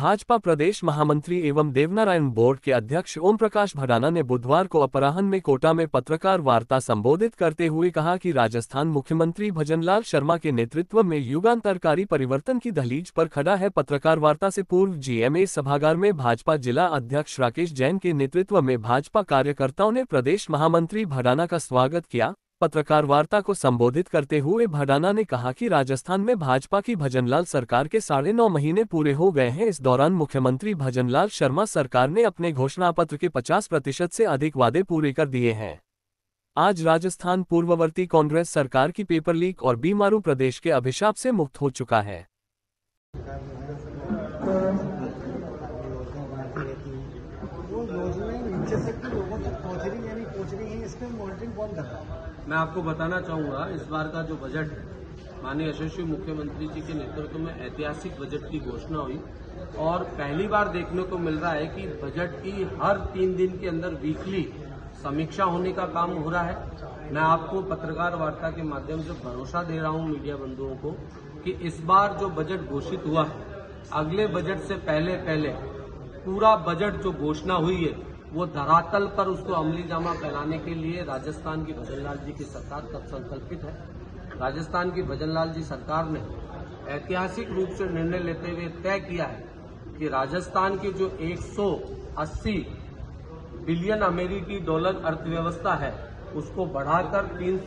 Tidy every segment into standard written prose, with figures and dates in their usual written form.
भाजपा प्रदेश महामंत्री एवं देवनारायण बोर्ड के अध्यक्ष ओम प्रकाश भडाना ने बुधवार को अपराह्न में कोटा में पत्रकार वार्ता संबोधित करते हुए कहा कि राजस्थान मुख्यमंत्री भजनलाल शर्मा के नेतृत्व में युगांतरकारी परिवर्तन की दहलीज पर खड़ा है। पत्रकार वार्ता से पूर्व GMA सभागार में भाजपा जिला अध्यक्ष राकेश जैन के नेतृत्व में भाजपा कार्यकर्ताओं ने प्रदेश महामंत्री भडाना का स्वागत किया। पत्रकार वार्ता को संबोधित करते हुए भडाना ने कहा कि राजस्थान में भाजपा की भजनलाल सरकार के 9.5 महीने पूरे हो गए हैं। इस दौरान मुख्यमंत्री भजनलाल शर्मा सरकार ने अपने घोषणापत्र के 50% से अधिक वादे पूरे कर दिए हैं। आज राजस्थान पूर्ववर्ती कांग्रेस सरकार की पेपर लीक और बीमारू प्रदेश के अभिशाप से मुक्त हो चुका है। मैं आपको बताना चाहूंगा, इस बार का जो बजट है, माननीय यशस्वी मुख्यमंत्री जी के नेतृत्व में ऐतिहासिक बजट की घोषणा हुई और पहली बार देखने को मिल रहा है कि बजट की हर 3 दिन के अंदर वीकली समीक्षा होने का काम हो रहा है। मैं आपको पत्रकार वार्ता के माध्यम से भरोसा दे रहा हूं मीडिया बंधुओं को कि इस बार जो बजट घोषित हुआ है, अगले बजट से पहले पूरा बजट जो घोषणा हुई है वो धरातल पर उसको अमली जामा फैलाने के लिए राजस्थान की भजनलाल जी की सरकार तब संकल्पित है। राजस्थान की भजनलाल जी सरकार ने ऐतिहासिक रूप से निर्णय लेते हुए तय किया है कि राजस्थान की जो 180 बिलियन अमेरिकी डॉलर अर्थव्यवस्था है उसको बढ़ाकर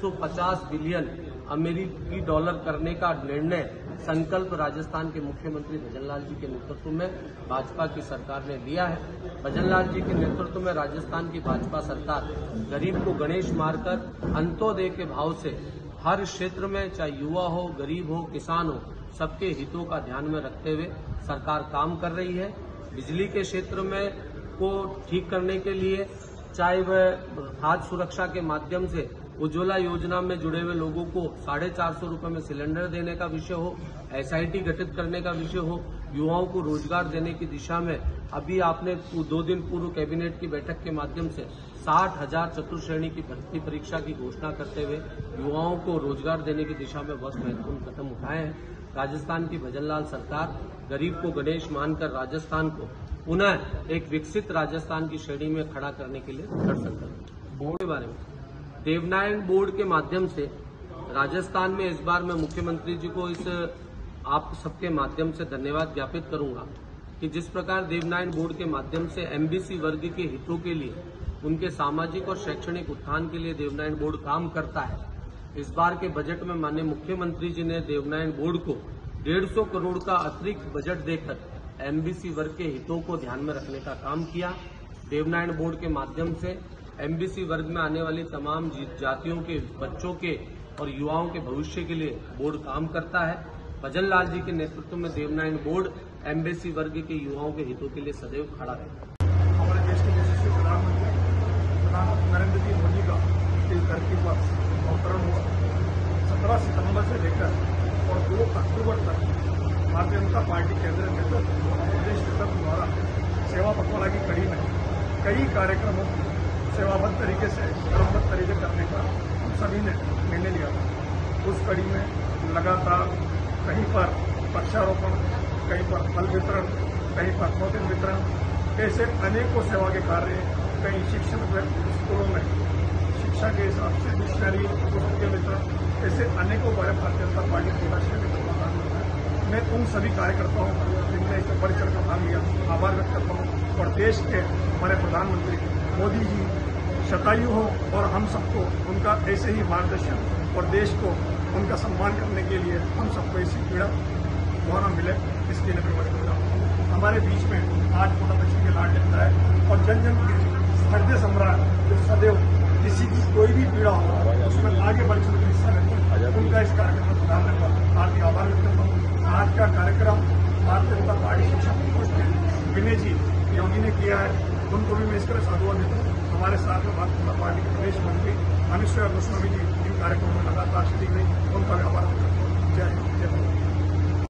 350 बिलियन अमेरिकी डॉलर करने का निर्णय संकल्प राजस्थान के मुख्यमंत्री भजनलाल जी के नेतृत्व में भाजपा की सरकार ने लिया है। भजनलाल जी के नेतृत्व में राजस्थान की भाजपा सरकार गरीब को गणेश मारकर अंत्योदय के भाव से हर क्षेत्र में, चाहे युवा हो, गरीब हो, किसान हो, सबके हितों का ध्यान में रखते हुए सरकार काम कर रही है। बिजली के क्षेत्र में को ठीक करने के लिए, चाहे वह खाद्य सुरक्षा के माध्यम से उज्ज्वला योजना में जुड़े हुए लोगों को 450 रुपए में सिलेंडर देने का विषय हो, SIT गठित करने का विषय हो, युवाओं को रोजगार देने की दिशा में अभी आपने 2 दिन पूर्व कैबिनेट की बैठक के माध्यम से 60,000 चतुर्श्रेणी की भर्ती परीक्षा की घोषणा करते हुए युवाओं को रोजगार देने की दिशा में बहुत महत्वपूर्ण कदम उठाए हैं। राजस्थान की भजनलाल सरकार गरीब को गणेश मानकर राजस्थान को पुनः एक विकसित राजस्थान की श्रेणी में खड़ा करने के लिए दृढ़ संकल्प है। बोर्ड के बारे में देवनारायण बोर्ड के माध्यम से राजस्थान में इस बार मैं मुख्यमंत्री जी को इस आप सबके माध्यम से धन्यवाद ज्ञापित करूंगा कि जिस प्रकार देवनारायण बोर्ड के माध्यम से MBC वर्ग के हितों के लिए, उनके सामाजिक और शैक्षणिक उत्थान के लिए देवनारायण बोर्ड काम करता है। इस बार के बजट में माननीय मुख्यमंत्री जी ने देवनारायण बोर्ड को 150 करोड़ का अतिरिक्त बजट देकर MBC वर्ग के हितों को ध्यान में रखने का काम किया। देवनारायण बोर्ड के माध्यम से MBC वर्ग में आने वाली तमाम जातियों के बच्चों के और युवाओं के भविष्य के लिए बोर्ड काम करता है। भजनलाल जी के नेतृत्व में देवनारायण बोर्ड MBC वर्ग के युवाओं के हितों के लिए सदैव खड़ा रहेगा। हमारे देश के यशस्वी प्रधानमंत्री नरेंद्र जी मोदी का इस धरती पर अवतरण हुआ। 17 सितंबर से लेकर और 2 अक्टूबर तक भारतीय जनता पार्टी केंद्रीय नेतृत्व और प्रदेश नेतृत्व द्वारा सेवा पखवाड़ा की कड़ी में कई कार्यक्रमों सेवाबद्ध तरीके से क्रमबद्ध तरीके करने का हम सभी ने निर्णय लिया था। उस कड़ी में लगातार कहीं पर वृक्षारोपण, कहीं पर फल वितरण, कहीं पर भोजन वितरण, ऐसे अनेकों सेवा के कार्य, कहीं शिक्षण स्कूलों में शिक्षा के हिसाब से डिक्शनरी पुस्तक के वितरण, ऐसे अनेकों बारे भारतीय जनता पार्टी के राष्ट्रीय नेतृत्व है। मैं उन सभी कार्यकर्ताओं का जिनने इस बढ़ चढ़ कर भाग लिया आभार व्यक्त करता हूँ और देश के हमारे प्रधानमंत्री मोदी जी शतायु हो और हम सबको उनका ऐसे ही मार्गदर्शन और देश को उनका सम्मान करने के लिए हम सबको ऐसी पीड़ा दोहरा मिले, इसके लिए मैं हमारे बीच में आज मोटा बच्चे के लाड लगता है और जन जन के हृदय सम्राट जो सदैव किसी की कोई भी पीड़ा हो उसमें आगे बढ़ चुके हिस्सा लेते हैं, उनका इस कार्यक्रम में प्रधान धन्यवाद हार्दिक आभार व्यक्त करता हूँ। आज का कार्यक्रम भारतीय जनता पार्टी शिक्षा प्रकोष्ठ विनय जी योगी ने किया है, उनको भी मैं इसका साधुवाद देता हूँ। हमारे साथ में भारतीय जनता पार्टी के प्रदेश मंत्री अनुश्री गोस्वामी जी इन कार्यक्रमों में लगातार शरीक रही, उनका भी आभार व्यक्त करता हूँ। जय हिंद, जय भारत।